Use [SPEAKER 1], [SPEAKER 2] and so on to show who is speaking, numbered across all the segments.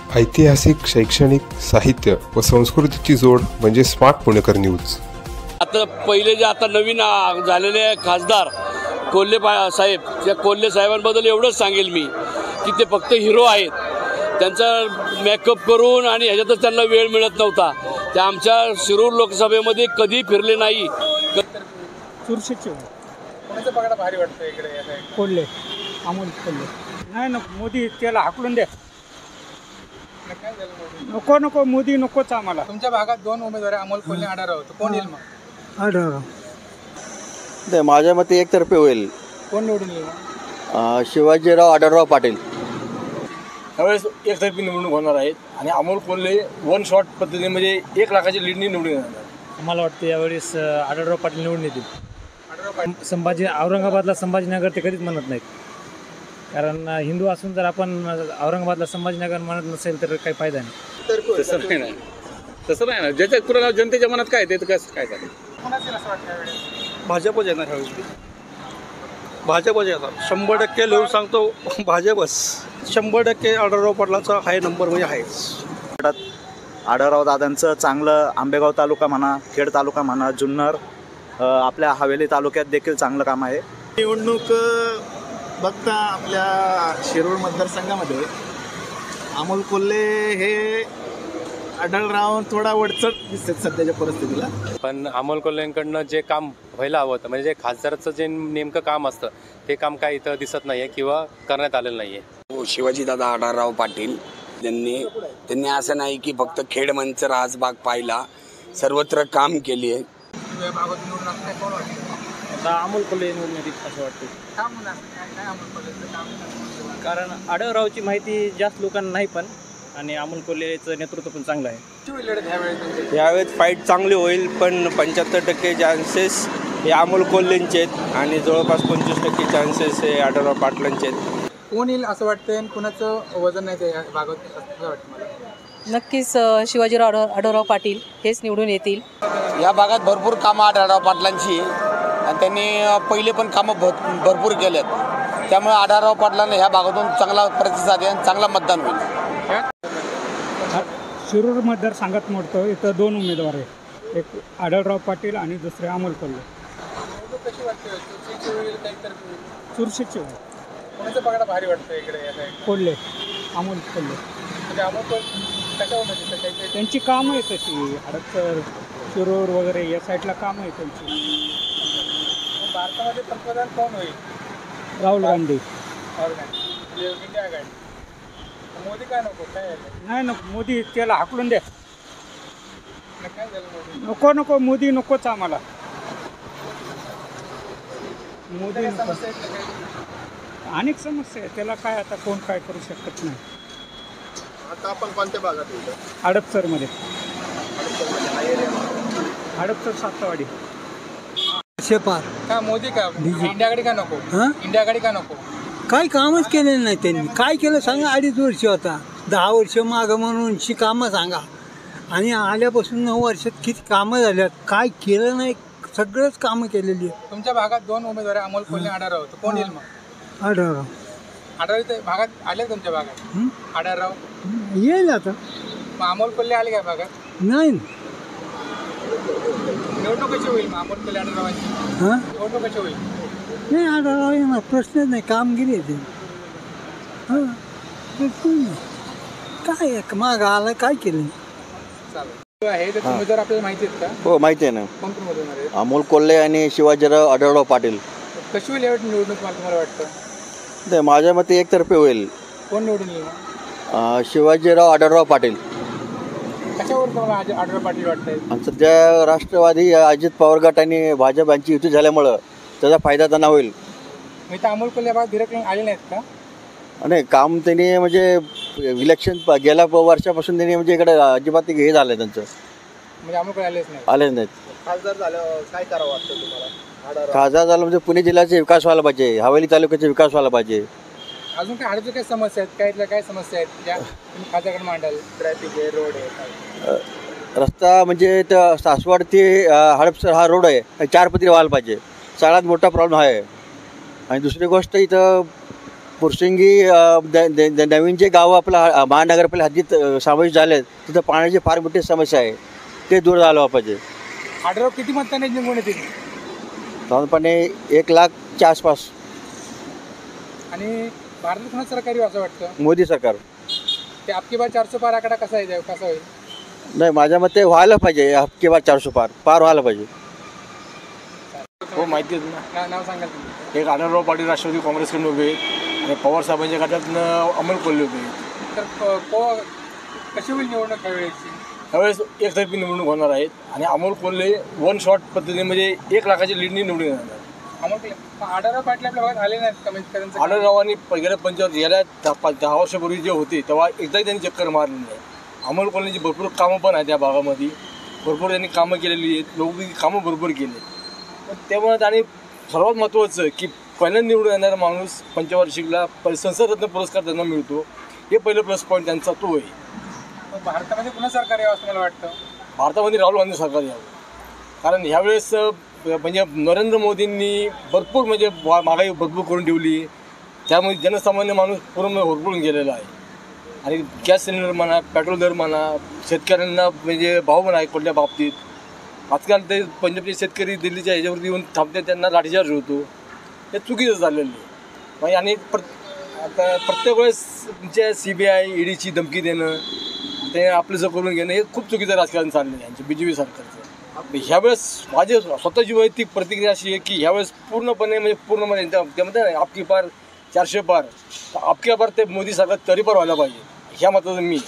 [SPEAKER 1] ऐतिहासिक, शैक्षणिक, साहित्य व संस्कृतीची जोड म्हणजे स्मार्ट पुणेकर न्यूज।
[SPEAKER 2] आता पहिले जे आता नवीन झालेले खासदार कोल्हे साहेब, त्या कोल्हे साहेबांबद्दल एवढंच सांगेल मी की ते फक्त हिरो आहेत। त्यांचा मेकअप करून आणि ह्याच्यातच त्यांना वेळ मिळत नव्हता। त्या आमच्या शिरूर लोकसभेमध्ये कधी फिरले नाही।
[SPEAKER 3] चुरशीचे
[SPEAKER 4] कोणाचं बघायला भारी वाटतं इकडे?
[SPEAKER 3] कोल्हे, अमोल कोल्हे। नाही ना, मोदी त्याला हाकलून द्या।
[SPEAKER 4] काय झालं मोदी?
[SPEAKER 3] नको नको, मोदी नकोच आम्हाला।
[SPEAKER 4] तुमच्या भागात दोन उमेदवार आहे, अमोल कोल्हे आढळराव, कोण येईल मग?
[SPEAKER 3] आढळराव।
[SPEAKER 5] माझ्या मते एकतर्फे होईल।
[SPEAKER 4] कोण निवडून येईल?
[SPEAKER 5] शिवाजीराव आढळराव पाटील।
[SPEAKER 6] त्यावेळेस एकतर्फी निवडणूक होणार आहेत आणि अमोल कोल्हे वन शॉट पद्धतीने म्हणजे 1 लाखाची लीडनी निवडून येणार।
[SPEAKER 7] मला वाटतं यावेळेस आढळराव पाटील निवडून येतील। औरंगाबादला संभाजीनगर ते कधीच म्हणत नाहीत, कारण हिंदू असून जर आपण औरंगाबादला संभाजीनगर म्हणत नसेल तर काही फायदा नाही।
[SPEAKER 6] तसं नाही ना, ज्याच्या कुणाला जनतेच्या मनात काय ते कसं काय झालं?
[SPEAKER 4] कोणाचं असं वाटतं यावेळेस?
[SPEAKER 8] भाजपच येणार ह्यावेळेस। भाजपच येणार 100% लिहून सांगतो, भाजपच 100% आढळराव पाटलाचा हाय नंबर म्हणजे आहेच।
[SPEAKER 5] आढळराव दादांचं चांगलं आंबेगाव तालुका म्हणा, खेड तालुका म्हणा, जुन्नर, आपल्या हवेली तालुक्यात देखील चांगलं काम आहे।
[SPEAKER 9] निवडणूक बघता आपल्या शिरूर मतदारसंघामध्ये अमोल कोल्हे हे आढळराव थोडा वडचट दिसतात सध्याच्या परिस्थितीला।
[SPEAKER 10] पण अमोल कोल्हेंकडनं जे काम व्हायला हवं होतं, म्हणजे खासदाराचं जे नेमकं काम असतं ते काम काय इथं दिसत नाही आहे किंवा करण्यात आलेलं नाही आहे।
[SPEAKER 11] शिवाजीदादा आढळराव पाटील त्यांनी असं नाही की फक्त खेड मंच राजबाग पाहिला, सर्वत्र काम केली आहे।
[SPEAKER 7] अमोल कोल्हे निवडून येतील असं वाटतं, कारण आढळरावची माहिती जास्त लोकांना नाही, पण आणि अमोल कोल्हेचं नेतृत्व पण चांगलं आहे।
[SPEAKER 8] यावेळेस फाईट चांगली होईल, पण 75% चान्सेस हे अमोल कोल्हेंचे आहेत आणि जवळपास 25% चान्सेस हे आढळराव पाटलांचे आहेत।
[SPEAKER 4] कोण येईल असं वाटतं आणि कुणाचं वजन नाही त्या भागात असं वाटतं मला?
[SPEAKER 12] नक्कीच शिवाजीराव आढळराव पाटील हेच निवडून येतील।
[SPEAKER 2] या भागात भरपूर कामं आढळराव पाटलांची आणि त्यांनी पहिले पण कामं भरपूर केलेत, त्यामुळे आढळराव पाटलांना ह्या भागातून चांगला प्रतिसाद आहे आणि चांगला मतदान होईल।
[SPEAKER 3] शिरूर मतदारसंघात मोडतो, इथं 2 उमेदवार आहे, एक आढळराव पाटील आणि दुसरे अमोल कोल्हे।
[SPEAKER 4] कशी वाटते?
[SPEAKER 3] चुरशीचे
[SPEAKER 4] कोणाचं बघायला भारी वाटतं इकडे?
[SPEAKER 3] कोल्हे, अमोल कोल्हे।
[SPEAKER 4] म्हणजे अमोल कोल्हे कशावर?
[SPEAKER 3] त्यांची कामं आहे तशी, हडपसर, शिरूर वगैरे या साईडला कामं आहे त्यांची।
[SPEAKER 4] भारतामध्ये पंतप्रधान कोण होईल?
[SPEAKER 3] राहुल गांधी।
[SPEAKER 4] इंडिया आघाडी। मोदी काय नको? काय
[SPEAKER 3] नाही ना, मोदी त्याला हाकलून द्या।
[SPEAKER 4] काय झालं मोदी?
[SPEAKER 3] नको नको, मोदी नकोच आम्हाला। मोदी नको। अनेक समस्या आहे, त्याला काय आता कोण काय करू शकत नाही।
[SPEAKER 9] आता आपण कोणत्या भागात येतो?
[SPEAKER 3] हडपसरमध्ये, हडपसर सातवाडी।
[SPEAKER 4] शेपार का मोदी का? इंडिया आघाडी का नको? इंडिया आघाडी का नको?
[SPEAKER 3] काय कामच केलेलं नाही त्यांनी। काय केलं सांगा? 2.5 वर्ष होता, 10 वर्ष मागं म्हणून कामं सांगा, आणि आल्यापासून 9 वर्षात किती कामं झाल्यात? काय केलं नाही, सगळंच कामं केलेली आहे।
[SPEAKER 4] तुमच्या भागात 2 उमेदवार आहे, अमोल कोल्हे आढळराव, कोण येईल मग?
[SPEAKER 3] आढळराव।
[SPEAKER 4] आढळराव भागात आले तुमच्या भागात? आढळराव
[SPEAKER 3] येईल आता।
[SPEAKER 4] मग अमोल कोल्हे आले काय भागात?
[SPEAKER 3] नाही।
[SPEAKER 4] निवडणूक कशी होईल मग अमोल कोल्हे आढळरावांची? निवडणूक कशी होईल?
[SPEAKER 3] नाही, आढळराव येणार, प्रश्नच नाही, कामगिरी आहे ते। काय मागं आला, काय केलं?
[SPEAKER 4] आहे तर उमेदवार आपल्याला माहिती आहेत का?
[SPEAKER 5] हो, माहिती आहे ना,
[SPEAKER 4] कोण कोण उमेदवार आहेत?
[SPEAKER 5] अमोल कोल्हे आणि शिवाजीराव आढळराव पाटील।
[SPEAKER 4] कशी होईल यावेळी निवडणूक तुम्हाला वाटतं?
[SPEAKER 5] माझ्या मते एकतर्फे होईल।
[SPEAKER 4] कोण निवडून येईल?
[SPEAKER 5] शिवाजीराव आढळराव पाटील।
[SPEAKER 4] कशावर तुम्हाला आढळराव पाटील वाटतंय?
[SPEAKER 5] आणि सध्या राष्ट्रवादी अजित पवार गट आणि भाजप यांची युती झाल्यामुळं त्याचा फायदा त्यांना होईल।
[SPEAKER 4] मी तर अमोल कोल्हे भागात धीरक आले नाहीत का?
[SPEAKER 5] नाही, काम त्यांनी म्हणजे इलेक्शन गेल्या वर्षापासून त्यांनी म्हणजे इकडे अजिबात हे झालं आहे त्यांचं,
[SPEAKER 4] म्हणजे अमोल कोल्हे आलेच
[SPEAKER 5] नाहीत।
[SPEAKER 9] खासदार झालं काय करावं वाटतं तुम्हाला?
[SPEAKER 5] खासदार झालं म्हणजे पुणे जिल्ह्याचा विकास व्हायला पाहिजे, हवेली तालुक्याचा विकास व्हायला पाहिजे।
[SPEAKER 4] अजून काय हडपच्या काय समस्या आहेत? काय काय समस्या आहेत ज्या तुम्ही खासदाराकडे मांडाल? ट्रॅफिक आहे, रोड आहे,
[SPEAKER 5] रस्ता म्हणजे सासवड ते हडपसर हा रोड आहे, 4 पदरी व्हायला पाहिजे, सगळ्यात मोठा प्रॉब्लेम आहे। आणि दुसरी गोष्ट इथं
[SPEAKER 13] पुरसिंगी नवीन जे गावं आपलं महानगरपालिका हद्दीत समावेश झाले आहेत तिथं पाण्याची फार मोठी समस्या आहे, ते दूर झालं पाहिजे.
[SPEAKER 4] आढळराव किती मतदान निवडून येतील?
[SPEAKER 13] साधारणपणे 1,00,000च्या आसपास.
[SPEAKER 4] आणि भारतात कुणा सरकारी असं वाटतं?
[SPEAKER 13] मोदी सरकार.
[SPEAKER 4] ते आपकी बार 400 पार आकडा कसा आहे, कसा होईल?
[SPEAKER 13] नाही, माझ्या मते व्हायला पाहिजे, आपकी बार 400 पार व्हायला पाहिजे.
[SPEAKER 6] हो, माहिती आहे ना.
[SPEAKER 4] नाव सांगाल तुम्ही?
[SPEAKER 6] एक आढळराव पाटील राष्ट्रवादी काँग्रेसकडून उभे आहेत आणि पवार साहेबांच्या गटातनं अमोल कोल्हे उभे आहेत.
[SPEAKER 4] तर कशी होईल निवडणूक यावेळेची?
[SPEAKER 6] त्यावेळेस एकतर्फी निवडणूक होणार आहेत आणि अमोल कोल्हे 1 शॉट पद्धतीने म्हणजे 1,00,000च्या लीडनी निवडून येणार.
[SPEAKER 4] अमोल कोल्हे आढळराव पाटील आपल्या भागात आले नाहीत कमीत
[SPEAKER 6] आढळरावांनी गेल्या 10 वर्षापूर्वी जे होते तेव्हा एकदाही त्यांनी चक्कर मारली नाही. अमोल कोल्हेची भरपूर कामं पण आहेत त्या भागामध्ये, भरपूर त्यांनी कामं केलेली आहेत, लोक कामं भरपूर केले. पण त्यामुळे आणि सर्वात महत्त्वाचं की पहिल्यांदा निवडून येणारा माणूस पंचवार्षिकला संसद रत्न पुरस्कार त्यांना मिळतो, हे पहिलं प्लस पॉईंट त्यांचा तो आहे.
[SPEAKER 4] भारतामध्ये पुन्हा सरकार यावं असं मला वाटतं.
[SPEAKER 6] भारतामध्ये राहुल गांधी सरकार यावं, कारण ह्यावेळेस म्हणजे नरेंद्र मोदींनी भरपूर म्हणजे महागाई भरपूर करून ठेवली, त्यामुळे जनसामान्य माणूस पूर्ण होरपळून गेलेला आहे. आणि गॅस सिलेंडर म्हणा, पेट्रोल दर म्हणा, शेतकऱ्यांना म्हणजे भाव म्हणा कुठल्या बाबतीत. आजकाल ते पंजाबचे शेतकरी दिल्लीच्या ह्याच्यावरती येऊन थांबते, त्यांना लाठीचार्ज होतो, हे चुकीचं झालेलं आहे. आणि आता प्रत्येक वेळेस तुमच्या CBI EDची धमकी देणं, ते आपलं करून घेणं हे खूप चुकीचं राजकारण चाललं आहे यांचं BJP सरकारचं. ह्यावेळेस माझी स्वतःची वैयक्तिक प्रतिक्रिया अशी आहे की ह्यावेळेस पूर्णपणे त्यामध्ये आपकी पार 400 पार, आपकी पार ते मोदी सरकार तरी पार व्हायला पाहिजे, ह्या मताचं मी.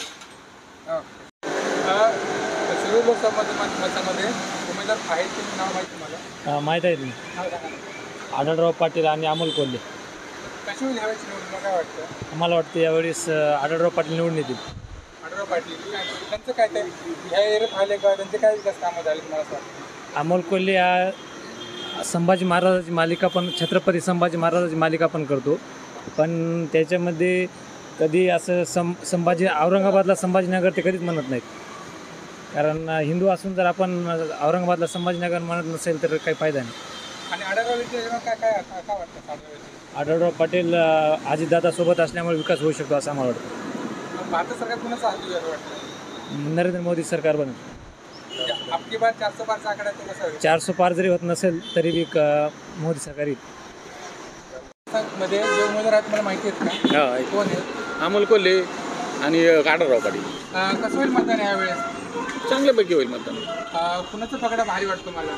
[SPEAKER 4] शिरूर लोकसभा मतदारामध्ये उमेदवार आहेत ते नाव माहिती तुम्हाला?
[SPEAKER 7] माहीत आहे तुम्ही? आढळराव पाटील आणि अमोल कोल्हे.
[SPEAKER 4] कशी होईल ह्यावेळेस निवडणूक, काय वाटतं?
[SPEAKER 7] आम्हाला वाटतं यावेळेस आढळराव पाटील निवडून येतील.
[SPEAKER 4] आढळराव पाटील त्यांचं काय ते ह्या एरियात आले का, त्यांचे काय विकास कामं झाले तुम्हाला असं वाटतं?
[SPEAKER 7] अमोल कोल्हे हा संभाजी महाराजाची मालिका पण, छत्रपती संभाजी महाराजाची मालिका पण करतो, पण त्याच्यामध्ये कधी असं संभाजी औरंगाबादला संभाजीनगर ते कधीच म्हणत नाहीत. कारण हिंदू असून जर आपण औरंगाबादला संभाजीनगर म्हणत नसेल तर काही फायदा नाही.
[SPEAKER 4] आणि आढळराव काय वाटतं?
[SPEAKER 7] आढळराव पाटील अजितदादासोबत असल्यामुळे विकास होऊ शकतो असं आम्हाला वाटतं.
[SPEAKER 4] भारत सरकार कुणाचं हाती वाटतं?
[SPEAKER 7] नरेंद्र मोदी सरकार बनत.
[SPEAKER 4] आपकी बार 400 पारचा आकडा तो कसा होईल?
[SPEAKER 7] 400 पार जरी होत नसेल तरी बी मोदी सरकार येईल.
[SPEAKER 4] मध्ये जे उमेदवार आहेत मला माहिती आहेत का? कोण आहेत?
[SPEAKER 14] अमोल कोल्हे आणि आढळराव पाटील.
[SPEAKER 4] कसं होईल मतदान यावेळेस?
[SPEAKER 14] चांगल्यापैकी होईल मतदान.
[SPEAKER 4] कुणाचा पगडा भारी वाटतो मला?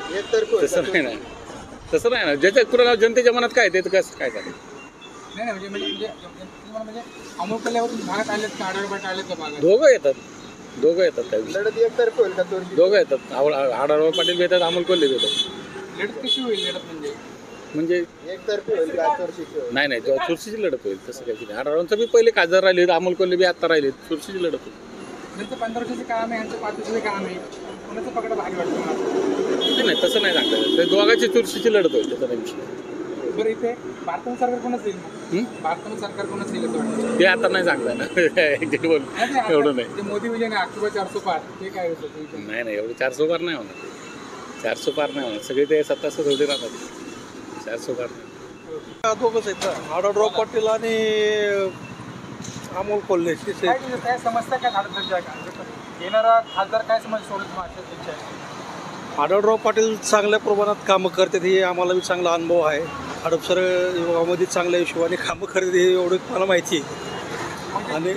[SPEAKER 14] तसं नाही ना, ज्याच्या कुणाला जनतेच्या मनात काय ते कसं काय चालेल.
[SPEAKER 4] नाही म्हणजे अमोल कोल्ह्यावरून भागात आलेत का, आढळराव पाटील आलेत का भागात?
[SPEAKER 14] दोघं येतात त्यावेळी.
[SPEAKER 9] लढत एकतर्फी होईल का?
[SPEAKER 14] दोघं येतात, आढळराव पाटील बी येतात, अमोल कोल्हे बी येतात.
[SPEAKER 4] लढत कशी होईल? लढत
[SPEAKER 14] म्हणजे
[SPEAKER 9] एकतर्फी होईल का चुरशीची?
[SPEAKER 14] नाही चुरशीची लढत होईल, तसं काही नाही. आढळरावांचं बी पहिले खासदार राहिले, अमोल कोल्हे बी आता राहिले, चुरशीची लढत होईल.
[SPEAKER 4] त्यांचं 15 वर्षाचं काम आहे, यांचं 5 वर्षाचं काम आहे, कुणाचा पगडा भारी वाटतो मला?
[SPEAKER 14] नाही तसं नाही सांगता, ते दोघांची चुरशीची लढत होईल, त्याचा नाही विषय.
[SPEAKER 4] बरं, इथे भारताचं सरकार कोणाच येईल? भारताचं सरकार कोणाच येईल असं वाटतं?
[SPEAKER 14] ते आता नाही सांगता ना एवढं नाही.
[SPEAKER 4] ते मोदी विजय नाही, आपकी बार 400 पार, ते काय होतं?
[SPEAKER 14] नाही एवढं 400 पार नाही होणार. 400 पार नाही होणार, सगळे ते 27 होते राहतात. 400 पार नाही.
[SPEAKER 8] दोघंच आहेत ना, आढळराव पाटील आणि अमोल कोल्हे.
[SPEAKER 4] काय समस्या काय झालं? येणारा खासदार काय समस्या सोडत?
[SPEAKER 8] आढळराव पाटील चांगल्या प्रमाणात कामं करतात, हे आम्हाला बी चांगला अनुभव आहे. हडपसर विभागामध्ये चांगल्या हिशोबाने कामं करतात, हे एवढं मला माहिती आहे. आणि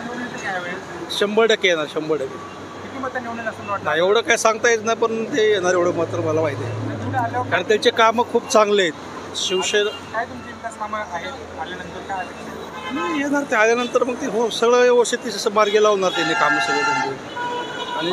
[SPEAKER 8] 100% येणार, 100%.
[SPEAKER 4] किती मतं निवडून असं वाटतं?
[SPEAKER 8] नाही एवढं काय सांगता येत नाही, पण ते येणार एवढं मात्र मला माहिती आहे, कारण त्यांचे कामं खूप चांगले आहेत. शिवसेना
[SPEAKER 4] काय तुमची विकास कामं आहेत आल्यानंतर काय
[SPEAKER 8] येणार, ते आल्यानंतर मग ते हो सगळं व्यवस्थित मार्गी लावणार त्यांनी कामं सगळे त्यांचे. आणि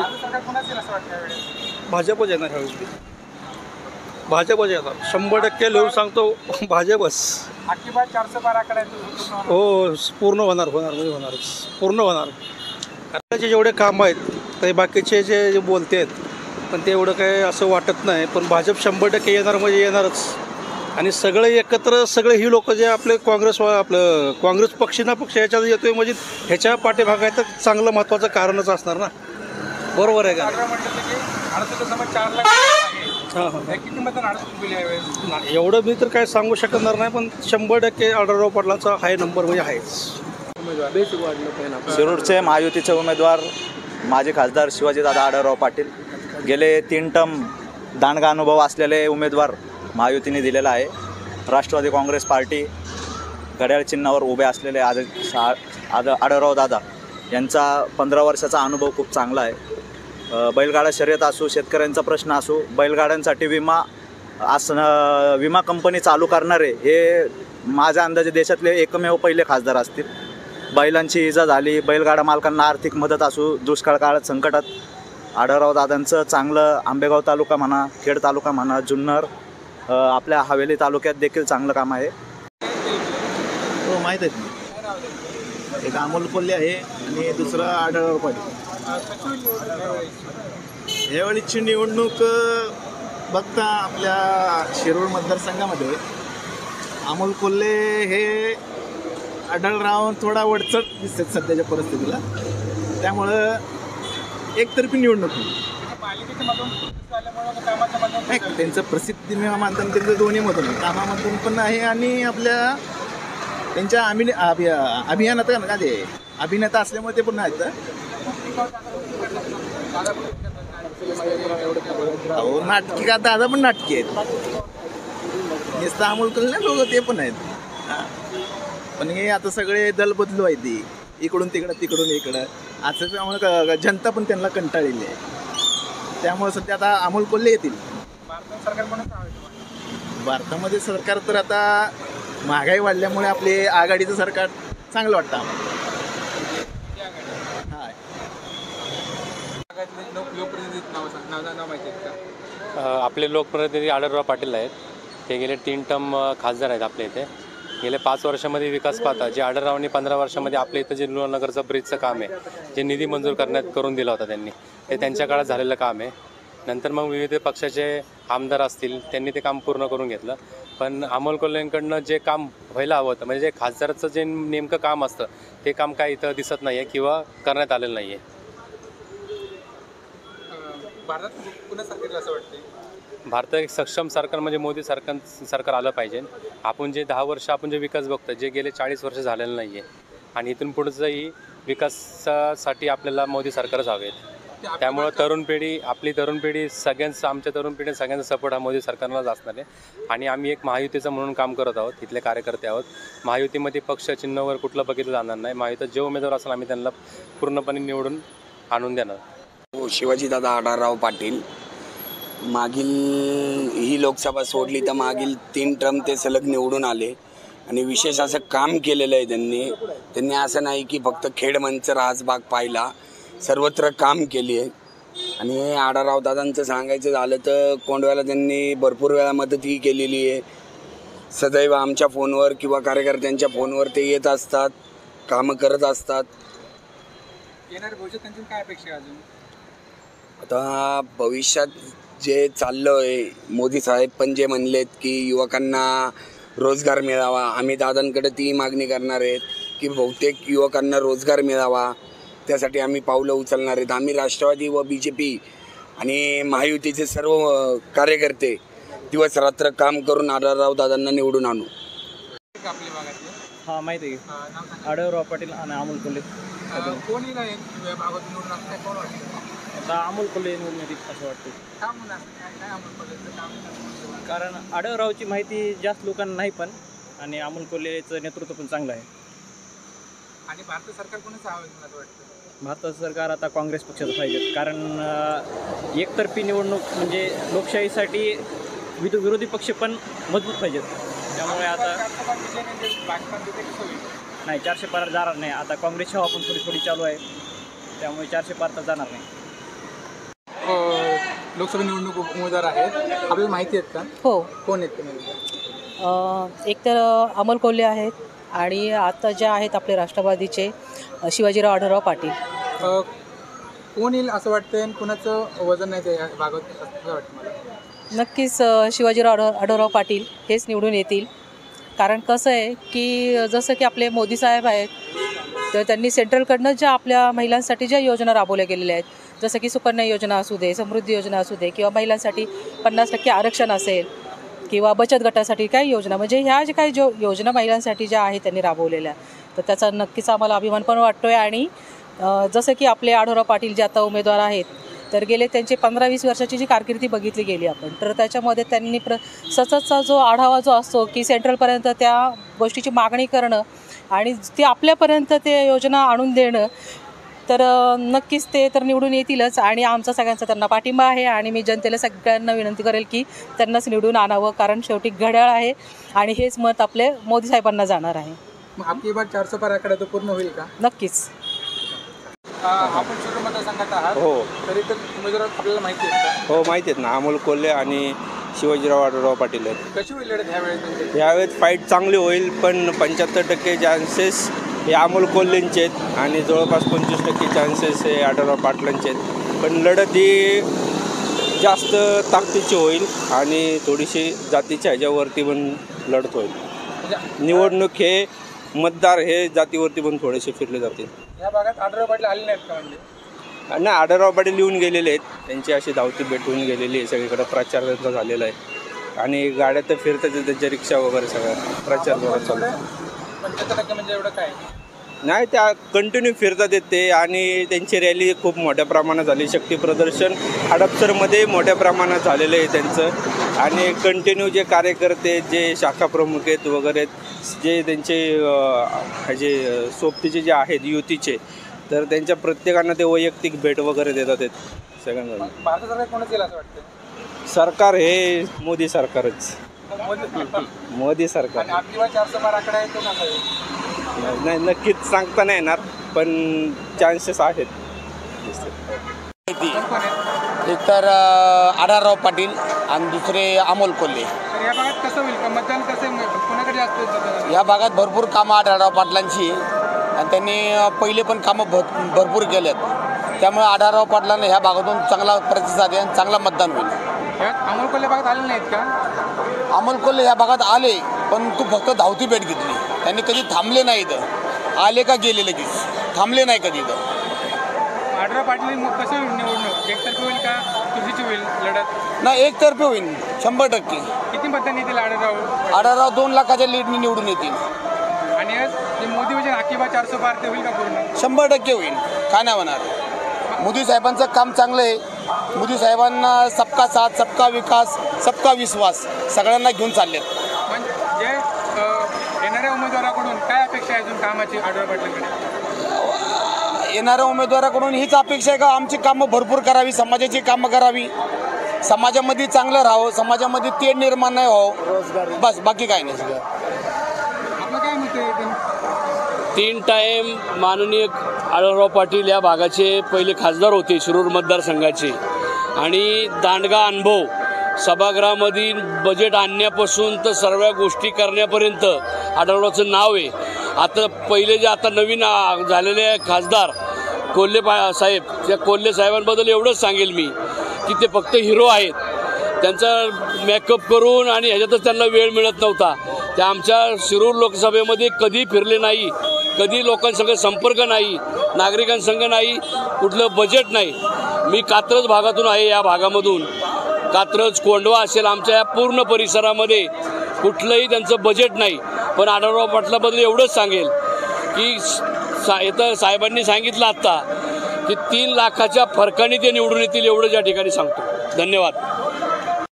[SPEAKER 8] भाजपच येणार ह्यावेळेस, भाजपच येणार 100% लिहून सांगतो, भाजपच.
[SPEAKER 4] आपकी बार 400 पार आकडा
[SPEAKER 8] हो, पूर्ण होणारच, पूर्ण होणार. त्याचे जेवढे कामं आहेत ते बाकीचे जे बोलते आहेत, पण ते एवढं काही असं वाटत नाही. पण भाजप 100% येणार म्हणजे येणारच. आणि सगळे एकत्र सगळे ही लोक जे आपले काँग्रेस पक्ष ह्याच्यात येतोय म्हणजे ह्याच्या पाठीभागात चांगलं महत्त्वाचं कारणच असणार ना, बरोबर आहे का?
[SPEAKER 4] म्हटलं की भारताचा समाज 4 लाख आहे, किती मतदान आढळून यावेळेस?
[SPEAKER 8] एवढं मी तर काय सांगू शकणार नाही, पण 100% आढळराव पाटलाचा हाय नंबर म्हणजे आहेच.
[SPEAKER 5] शिरूरचे महायुतीचे उमेदवार माजी खासदार शिवाजीदादा आढळराव पाटील गेले 3 टर्म दांडगा अनुभव असलेले उमेदवार महायुतीने दिलेला आहे. राष्ट्रवादी काँग्रेस पार्टी घड्याळ चिन्हावर उभे असलेले आढळराव दादा यांचा 15 वर्षाचा अनुभव खूप चांगला आहे. बैलगाडा शर्यत असो, शेतकऱ्यांचा प्रश्न असो, बैलगाड्यांसाठी विमा कंपनी चालू करणारे हे माझ्या अंदाजे देशातले एकमेव पहिले खासदार असतील. बैलांची इजा झाली, बैलगाडा मालकांना आर्थिक मदत असो, दुष्काळ काळात संकटात आढळराव दादांचं चांगलं आंबेगाव तालुका म्हणा, खेड तालुका म्हणा, जुन्नर आपल्या हवेली तालुक्यात देखील चांगलं काम आहे.
[SPEAKER 15] हो माहीत आहेत. एक अमोल कोल्हे आहे आणि दुसरा आढळराव पाटील. यावेळीची निवडणूक बघता आपल्या शिरूर मतदारसंघामध्ये अमोल कोल्हे हे आढळराव थोडा वडचट दिसतात सध्याच्या परिस्थितीला, त्यामुळं एकतर्फी निवडणूक नाही. त्यांचं प्रसिद्धी मानताना त्यांचं दोन्हीमधून कामामधून पण आहे आणि आपल्या त्यांच्या अभियानात का ते अभिनेता असल्यामुळे ते पण आहेत. हो नाटकी का दादा पण नाटकी आहेत. नुसतं अमोल कोल्हे लोक ते पण आहेत. पण हे आता सगळे दल बदलू आहेत, ती इकडून तिकडून इकडं असं, त्यामुळे जनता पण त्यांना कंटाळलेली आहे. त्यामुळे सध्या आता अमोल कोल्हे येतील. भारतामध्ये सरकार तर आता महागाई वाढल्यामुळे आपले आघाडीचं सरकार चांगलं वाटतं आम्हाला.
[SPEAKER 10] आपले लोकप्रतिनिधी आढळराव पाटील आहेत. ते गेले 3 टर्म खासदार आहेत आपल्या इथे. गेल्या 5 वर्षामध्ये विकास पाहता जे आढळरावांनी 15 वर्षामध्ये आपल्या इथं जे नगरचं ब्रिजचं काम आहे, जे निधी मंजूर करून दिला होता त्यांनी, ते त्यांच्या काळात झालेलं काम आहे. नंतर मग विविध पक्षाचे आमदार असतील त्यांनी ते काम पूर्ण करून घेतलं. पण अमोल कोल्हेंकडनं जे काम व्हायला हवं होतं, म्हणजे जे खासदाराचं जे नेमकं काम असतं ते काम काय इथं दिसत नाही आहे किंवा करण्यात आलेलं नाही आहे.
[SPEAKER 4] भारतात पुन्हा सरकारला असं वाटते
[SPEAKER 10] भारतात एक सक्षम सरकार म्हणजे मोदी सरकार आलं पाहिजे. आपण जे 10 वर्ष आपण जे विकास बघतो, जे गेले 40 वर्ष झालेलं नाही आहे, आणि इथून पुढचंही विकासासाठी आपल्याला मोदी सरकारच हवेत. त्यामुळं आपली तरुण पिढी आमच्या तरुण पिढी सगळ्यांचा सपोर्ट हा मोदी सरकारलाच असणार आहे. आणि आम्ही एक महायुतीचं म्हणून काम करत आहोत, इथले कार्यकर्ते आहोत. महायुतीमध्ये पक्ष चिन्हावर कुठलं बघितलं जाणार नाही. महायुतीत जे उमेदवार असेल आम्ही त्यांना पूर्णपणे निवडून आणून देणार.
[SPEAKER 11] हो, शिवाजीदादा आढळराव पाटील मागील ही लोकसभा सोडली तर मागील 3 टर्म ते सलग निवडून आले आणि विशेष असं काम केलेलं आहे त्यांनी. असं नाही की फक्त खेडमंच राजबाग पाहिला, सर्वत्र काम केली आहे. आणि आढळराव दादांचं सांगायचं झालं तर कोंडव्याला त्यांनी भरपूर वेळा मदतही केलेली आहे. सदैव आमच्या फोनवर किंवा कार्यकर्त्यांच्या फोनवर ते येत असतात, कामं करत असतात.
[SPEAKER 4] येणार भविष्यात त्यांची काय अपेक्षा अजून?
[SPEAKER 11] आता भविष्यात जे चाललं आहे, मोदी साहेब पण जे म्हणलेत की युवकांना रोजगार मिळावा, आम्ही दादांकडे ती मागणी करणार आहेत की बहुतेक युवकांना रोजगार मिळावा, त्यासाठी आम्ही पावलं उचलणार आहेत. आम्ही राष्ट्रवादी व BJP आणि महायुतीचे सर्व कार्यकर्ते दिवस रात्र काम करून आढळराव दादांना निवडून आणू.
[SPEAKER 7] हां माहिती आहे, आढळराव पाटील आणि अमोल कोल्हे.
[SPEAKER 4] कोण येणार आहे निवडून?
[SPEAKER 7] आता अमोल कोल्हे निवडून येतील असं वाटतं. कारण आढळरावची माहिती जास्त लोकांना नाही, पण आणि अमोल कोल्हेचं नेतृत्व पण चांगलं आहे.
[SPEAKER 4] आणि भारत सरकार कोणाचं हवं मला वाटतं?
[SPEAKER 7] भारत सरकार आता काँग्रेस पक्षाचं पाहिजे. कारण एकतर्फी निवडणूक म्हणजे लोकशाहीसाठी विरोधी पक्ष पण मजबूत पाहिजेत. त्यामुळे आता नाही 400 पार जाणार नाही. आता काँग्रेसची हवा पण थोडी चालू आहे, त्यामुळे 400 पार तर जाणार नाही.
[SPEAKER 4] लोकसभा निवडणूक उमेदवार आहेत, आपल्याला माहिती आहेत का?
[SPEAKER 12] हो.
[SPEAKER 4] कोण आहेत ते?
[SPEAKER 12] एक तर अमोल कोल्हे आहेत आणि आता जे आहेत आपले राष्ट्रवादीचे शिवाजीराव आढळराव पाटील.
[SPEAKER 4] कोण येईल असं वाटतं आणि कुणाचं वजन नाही त्या भागात असं वाटतं मला?
[SPEAKER 12] नक्कीच शिवाजीराव आढळराव पाटील हेच निवडून येतील. कारण कसं आहे की जसं की आपले मोदी साहेब आहेत तर त्यांनी सेंट्रलकडनं ज्या आपल्या महिलांसाठी ज्या योजना राबवल्या गेलेल्या आहेत, जसं की सुकन्या योजना असू दे, समृद्धी योजना असू दे, किंवा महिलांसाठी 50% आरक्षण असेल, किंवा बचत गटासाठी काही योजना, म्हणजे ह्या जे काही योजना महिलांसाठी ज्या आहेत त्यांनी राबवलेल्या, तर त्याचा नक्कीच आम्हाला अभिमान पण वाटतो आहे. आणि जसं की आपले आढळराव पाटील जे आता उमेदवार आहेत, तर गेले त्यांची 15-20 वर्षाची जी कारकिर्दी बघितली गेली आपण, तर त्याच्यामध्ये त्यांनी सततचा जो आढावा जो असतो की सेंट्रलपर्यंत त्या गोष्टीची मागणी करणं आणि ती आपल्यापर्यंत ते योजना आणून देणं, तर नक्कीच ते तर निवडून येतीलच. आणि आमचा सगळ्यांचा त्यांना पाठिंबा आहे आणि मी जनतेला सगळ्यांना विनंती करेल की त्यांनाच निवडून आणावं, कारण शेवटी घड्याळ आहे आणि हेच मत आपले मोदी साहेबांना जाणार आहे.
[SPEAKER 4] मग आपली बात 400 पार आकडा तो पूर्ण होईल का?
[SPEAKER 12] नक्कीच.
[SPEAKER 4] आपण शिरूर मतदारसंघात आहात,
[SPEAKER 16] हो.
[SPEAKER 4] तरी तर उमेदवार आपल्याला माहिती आहेत का?
[SPEAKER 16] हो, माहिती आहेत ना. अमोल कोल्हे आणि शिवाजीराव आढळराव पाटील आहेत.
[SPEAKER 4] कशी होईल लढत ह्यावेळेस?
[SPEAKER 16] यावेळेस फाईट चांगली होईल, पण 75% चान्सेस हे अमोल कोल्हेंचे आहेत आणि जवळपास 25% चान्सेस हे आढळराव पाटलांचे आहेत. पण लढत ही जास्त ताकदीची होईल आणि थोडीशी जातीच्या ह्याच्यावरती पण लढत होईल. निवडणूक हे मतदार हे जातीवरती पण थोडेसे फिरले जातील.
[SPEAKER 4] या भागात आढळराव पाटील आले नाहीत का? म्हणजे
[SPEAKER 16] नाही, आढळराव पाटील येऊन गेलेले आहेत, त्यांची अशी धावती भेट होऊन गेलेली आहे, सगळीकडे प्रचार त्यांचा झालेला आहे आणि गाड्या तर फिरतात, त्यांच्या रिक्षा वगैरे सगळ्या प्रचार जोरात चालू आहे.
[SPEAKER 4] 75% म्हणजे एवढं काय
[SPEAKER 16] नाही, त्या कंटिन्यू फिरतात ते आणि त्यांची रॅली खूप मोठ्या प्रमाणात झाली. शक्ती प्रदर्शन हडपसरमध्ये मोठ्या प्रमाणात झालेलं आहे त्यांचं आणि कंटिन्यू जे कार्यकर्ते, जे शाखा प्रमुख आहेत वगैरे, जे त्यांचे जे सोबतीचे जे आहेत युतीचे, तर त्यांच्या प्रत्येकांना ते वैयक्तिक भेट वगैरे देतात सगळ्यांना.
[SPEAKER 4] भारत सरकार कोणाच येईल असं वाटतं?
[SPEAKER 16] सरकार हे मोदी सरकारच. मोदी सरकार.
[SPEAKER 4] आणि आपली बात 400 पार आकडा आहे तो कसा येईल?
[SPEAKER 16] नाही, नक्कीच सांगता नाही येणार, पण चान्सेस आहेत.
[SPEAKER 17] एक तर आढळराव पाटील आणि दुसरे अमोल कोल्हे.
[SPEAKER 4] तर या भागात कसं होईल? मतदान कसं कोणाकडे जास्त होईल?
[SPEAKER 17] या भागात भरपूर कामं आढळराव पाटलांची आणि त्यांनी पहिले पण कामं भरपूर केलेत, त्यामुळे आढळराव पाटलांना ह्या भागातून चांगला प्रतिसाद आहे आणि चांगला मतदान होईल.
[SPEAKER 4] अमोल कोल्हे भागात आले नाहीत का?
[SPEAKER 17] अमोल कोल्हे ह्या भागात आले, पण तू फक्त धावती भेट घेतली, त्यांनी कधी थांबले नाही. इथं आले का गेले लगेच, थांबले नाही कधी इथं.
[SPEAKER 4] आढळराव पाटील मग कसं निवडणूक एकतर्फी होईल का तुझीची होईल लढत?
[SPEAKER 17] नाही, एकतर्फी होईल 100%.
[SPEAKER 4] किती मतदान येतील आढळराव?
[SPEAKER 17] आढळराव 2 लाखाच्या लीडनी निवडून येतील.
[SPEAKER 4] आणि जे मोदी वचन आखीबा 400 पार ते होईल का पूर्ण?
[SPEAKER 17] 100% होईल, काय नाही होणार. मोदी साहेबांचं काम चांगलं आहे. मोदी साहेबांना सबका साथ, सबका विकास, सबका विश्वास सगळ्यांना घेऊन चाललेत.
[SPEAKER 4] पण जे येणाऱ्या उमेदवाराकडून काय अपेक्षा आहे अजून कामाची आढळराव पाटलांकडे?
[SPEAKER 17] येणाऱ्या उमेदवाराकडून हीच अपेक्षा आहे का आमची कामं भरपूर करावी, समाजाची कामं करावी, समाजामध्ये चांगलं राहावं, समाजामध्ये तेढ निर्माण नाही व्हावं, बस, बाकी काय नाही.
[SPEAKER 4] आपलं काय मत आहे?
[SPEAKER 2] 3 टाईम माननीय आढळराव पाटील या भागाचे पहिले खासदार होते शिरूर मतदारसंघाचे आणि दांडगा अनुभव, सभागृहामधील बजेट आणण्यापासून तर सर्व गोष्टी करण्यापर्यंत आढळरावचं नाव आहे. आता पहिले जे आता नवीन झालेले खासदार कोल्हे साहेब, त्या कोल्हे साहेबांबद्दल एवढंच सांगेल मी की ते फक्त हिरो आहेत. त्यांचा मेकअप करून आणि ह्याच्यातच त्यांना वेळ मिळत नव्हता. त्या आमच्या शिरूर लोकसभेमध्ये कधी फिरले नाही, कधी लोकांसंग संपर्क नाही, नागरिकांसंग नाही, कुठलं बजेट नाही. मी कात्रज भागातून आहे, या भागामधून कात्रज, कोंढवा असेल, आमच्या या पूर्ण परिसरामध्ये कुठलंही त्यांचं बजेट नाही. पण आढळराव पाटलाबद्दल एवढंच सांगेल की इथं साहेबांनी सांगितलं आत्ता की 3 लाखाच्या फरकाने ते निवडून येतील, एवढं या ठिकाणी सांगतो. धन्यवाद.